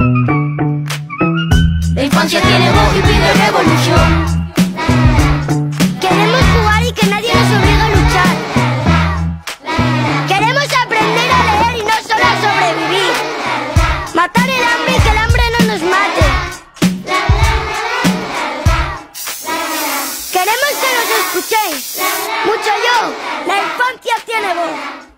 La infancia tiene voz y pide revolución. Queremos jugar y que nadie nos obligue a luchar. Queremos aprender a leer y no solo a sobrevivir. Matar el hambre y que el hambre no nos mate. Queremos que nos escuchéis. Mucho yo. La infancia tiene voz.